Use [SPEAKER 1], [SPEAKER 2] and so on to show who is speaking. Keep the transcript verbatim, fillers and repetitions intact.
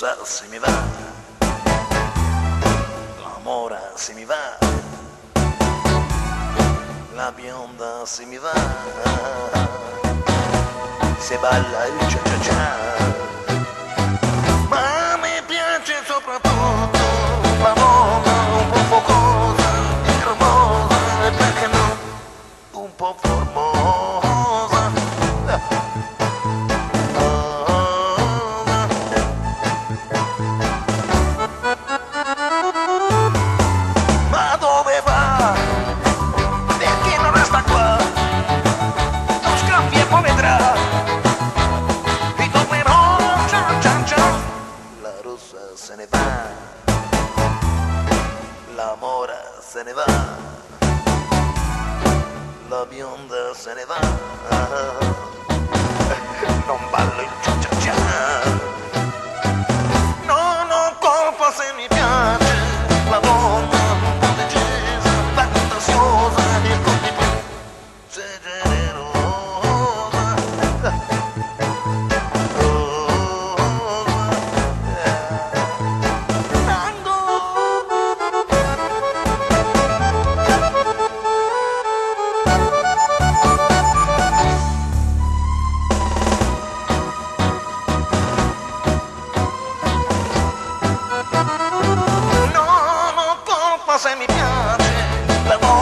[SPEAKER 1] rossa se mi va, la mora se mi va, la bionda se mi va, se balla il cia cia cia. Ma mi piace soprattutto la donna un po' focosa, cremosa e perché no, un po' formosa. Ma dove va? Perché non resta qua? Lo scambi e poi vedrà. Ritornerò, ciao ciao ciao. La rossa se ne va, la mora se ne va, la bionda se ne va. Non ballo il cia cia cia. Non ho colpa se mi piace la donna un po' decisa, fantasiosa e con di più se generosa. Tango. Non ho colpa se mi piace la donna